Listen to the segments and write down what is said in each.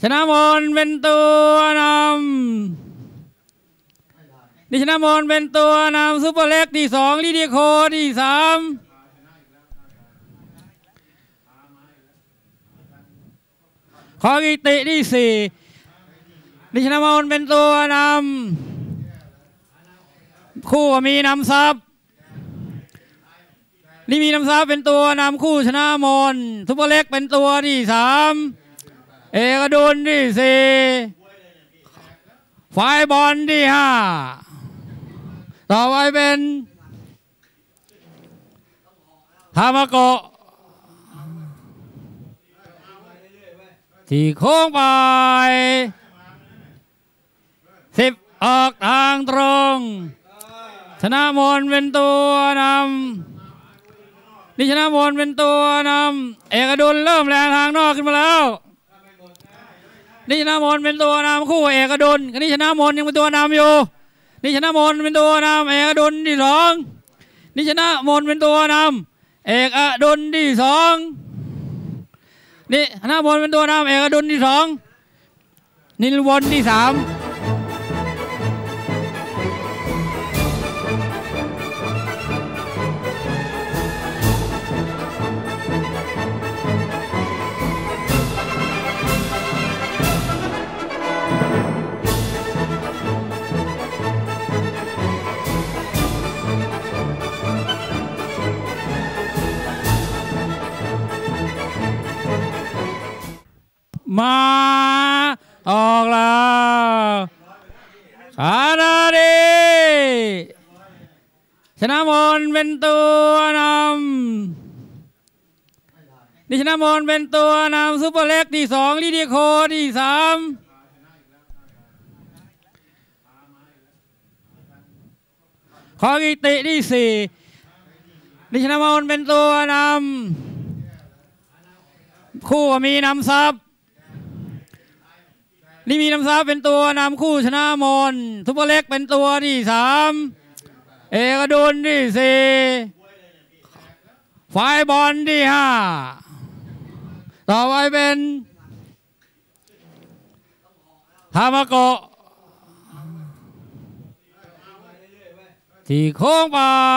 ชนะมนเป็นตัวนำนี่ชนะมนเป็นตัวนำซุปเปอร์เล็กที่2ลิเดียโคที่3ขอกิติที่4นี่ชนะมนเป็นตัวนำคู่มีนำซับนี่มีนำซับเป็นตัวนำคู่ชนะมนซุปเปอร์เล็กเป็นตัวที่3เอกดุลที่4ฝ่ายบอลที่5ต่อไปเป็นธรรมโกะที่โค้งไป10ออกทางตรงชนะมนเป็นตัวนำนี่ชนะมนเป็นตัวนำเอกดุลเริ่มแรงทางนอกขึ้นมาแล้วนี่ชนะมนเป็นตัวนำคู่เอกดุลนี่ชนะมนยังเป็นตัวนำอยู่นี่ชนะมนเป็นตัวนำเอกดุลที่2นี่ชนะมนเป็นตัวนำเอกดุลที่2นี่ชนะมนเป็นตัวนำเอกดุลที่2นิลวนที่3มาออกแล้วขานาดีชนะมนเป็นตัวนำนี่ชนะมนเป็นตัวนำซุปเปอร์เล็กที่2ลิเดียโคที่3ขอกิติที่4นี่ชนะมนเป็นตัวนำคู่มีนำซับนี่มีนำซับเป็นตัวนำคู่ชนะมนซุปเปอร์เล็กเป็นตัวที่3เอกดุลที่4ฝ่ายบอลที่5ต่อไปเป็นธรรมโกะที่โค้งไป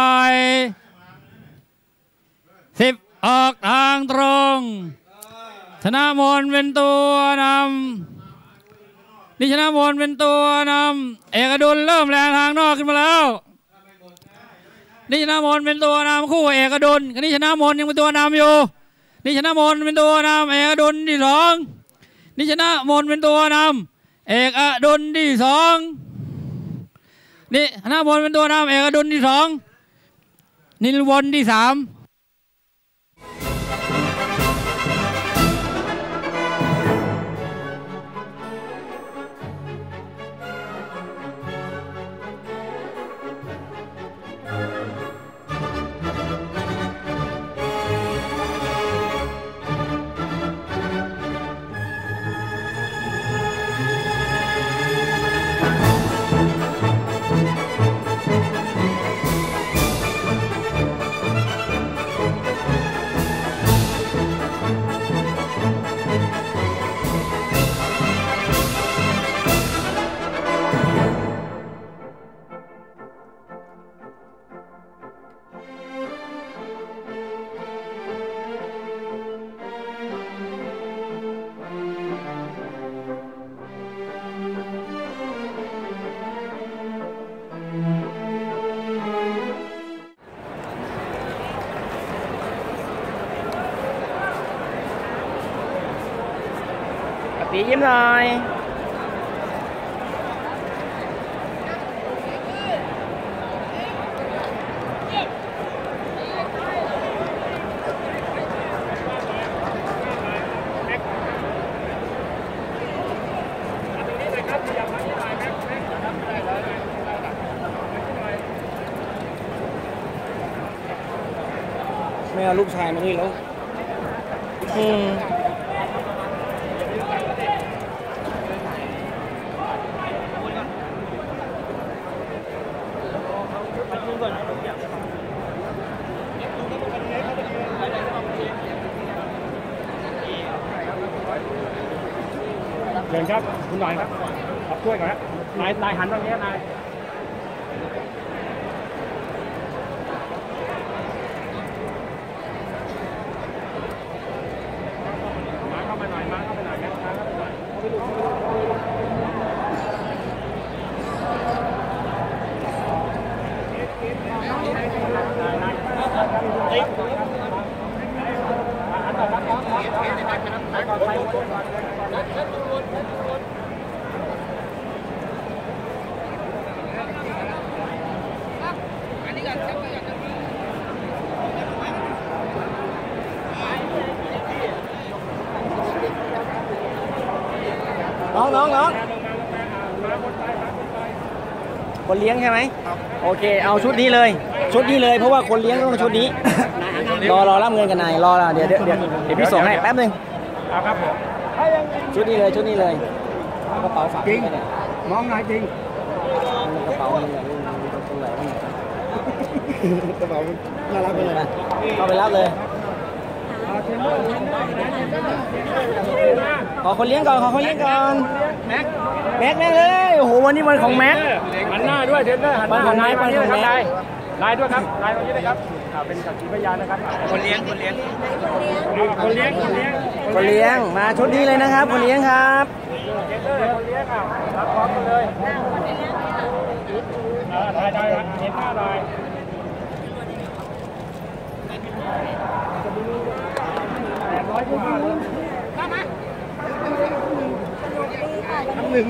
10ออกทางตรงชนะมนเป็นตัวนำนี่ชนะมนเป็นตัวนำเอกดุลเริ่มแรงทางนอกขึ้นมาแล้วนี่ชนะมนเป็นตัวนำคู่เอกดุลนี่ชนะมนยังเป็นตัวนำอยู่นี่ชนะมนเป็นตัวนำเอกดุลที่2นี่ชนะมนเป็นตัวนำเอกดุลที่2นี่ชนะมนเป็นตัวนำเอกดุลที่2นิลวนที่3 ปียิ้มหน่อยไม่เอาลูกชายมาด้วยแล้วชิญครับคุณหน่อยครับขอบช่วยก่อนนะนายหันตรงนี้นายมาเข้าไปหน่อยเข้าไปหน่อยน้องคนเลี้ยงใช่ไหมโอเคเอาชุดนี้เลยเพราะว่าคนเลี้ยงต้องชุดนี้ รอรับเงินกันนายรอเดี๋ยวพี่ส่งให้แป๊บนึงครับผมชุดนี้เลยกระเป๋าฝากจริงน้องนายจริงกระเป๋านี่แหละตรงไหนกระเป๋าน่ารักเลยนะเข้าไปรับเลยขอคนเลี้ยงก่อนแม็กเลยโอ้โหวันนี้วันของแม็กหันหน้าด้วยเทรนเนอร์หันหน้าของนายมาที่ไหนครับนายด้วยครับนายตรงนี้เลยครับเป็นสักขีพยานนะครับคนเลี้ยงมาชุดนี้เลยนะครับคนเลี้ยงครับคนเลี้ยงรับพร้อมกันเลยได้เห็นหน้าหน่อย800 กว่าทั้งหนึ่ง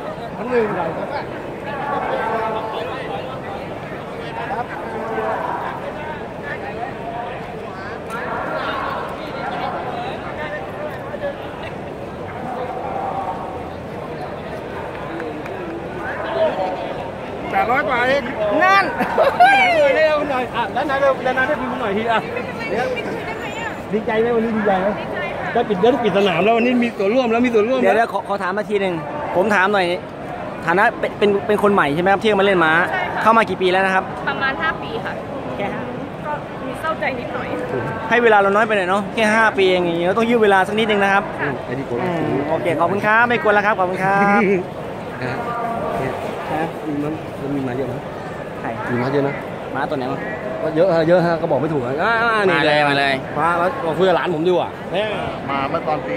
800 กว่าเองนั่นเร็วหน่อยด้านในให้พิมพ์หน่อยทีดีใจไหมวันนี้ดีใจไหมได้ปิดสนามแล้ววันนี้มีส่วนร่วมแล้วเดี๋ยวขอถามมาทีหนึ่งผมถามหน่อยฐานะเป็นคนใหม่ใช่ไหมครับที่มาเล่นม้าเข้ามากี่ปีแล้วนะครับประมาณ5 ปีค่ะแค่ก็มีเศร้าใจนิดหน่อยให้เวลาเราน้อยไปหน่อยเนาะแค่5 ปีอย่างงี้ต้องยืดเวลาสักนิดนึงนะครับโอเคขอบคุณครับไม่กวนแล้วครับขอบคุณครับมันมีมาเยอะนะมีมาเยอะนะม้าตัวไหนมั้งก็เยอะฮะก็บอกไม่ถูกนี่มาเลยมาแล้วคุยกับหลานผมดีกว่ามาเมื่อตอนปี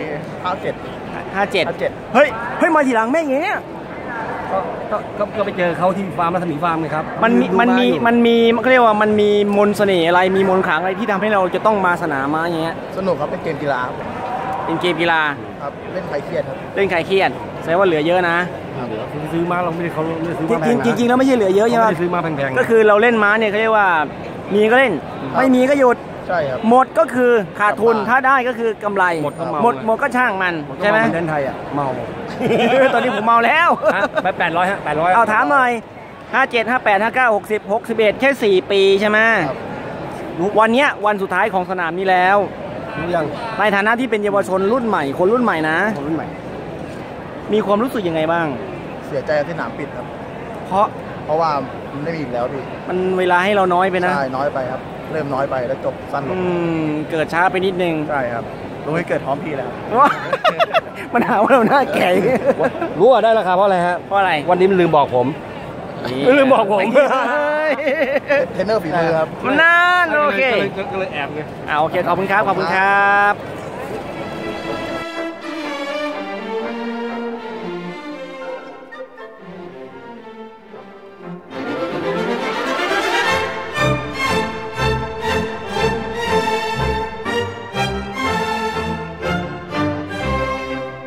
57เฮ้ยมาทีหลังแม่งอย่างเงี้ยก็ไปเจอเขาที่ฟาร์มรัศมีฟาร์มไงครับมันมีเขาเรียกว่ามันมีมนต์เสน่ห์อะไรมีมนต์ขลังอะไรที่ทำให้เราจะต้องมาสนามม้าอย่างเงี้ยสนุกครับเป็นเกมกีฬาครับเล่นใครเครียดครับแสดงว่าเหลือเยอะนะซื้อม้าเราไม่ได้ซื้อม้าแพงนะจริงแล้วไม่ใช่เหลือเยอะใช่ไหมซื้อม้าแพงก็คือเราเล่นม้าเนี่ยเขาเรียกว่ามีก็เล่นไม่มีก็หยุดใช่ครับหมดก็คือขาดทุนถ้าได้ก็คือกำไรหมดก็ช่างมันใช่ไหมเล่นไทยเมาตอนนี้ผมเมาแล้วไป800 เอาถามหน่อย57 58 59 60 61แค่4 ปีใช่ไหมวันนี้วันสุดท้ายของสนามนี้แล้วในฐานะที่เป็นเยาวชนรุ่นใหม่คนรุ่นใหม่นะมีความรู้สึกยังไงบ้างเสียใจที่สนามปิดครับเพราะว่ามันไม่มีอีกแล้วพี่มันเวลาให้เราน้อยไปนะใช่น้อยไปครับเริ่มน้อยไปแล้วจบสั้นลงเกิดช้าไปนิดนึงใช่ครับรู้ให้เกิดพร้อมพี่แล้วมันหาว่าเราหน้าแก่รู้ว่าได้ราคาเพราะอะไรฮะเพราะอะไรวันนี้มันลืมบอกผมเทรนเนอร์ฝีมือครับมันนั่นโอเคก็เลยแอบไงโอเคขอบคุณครับ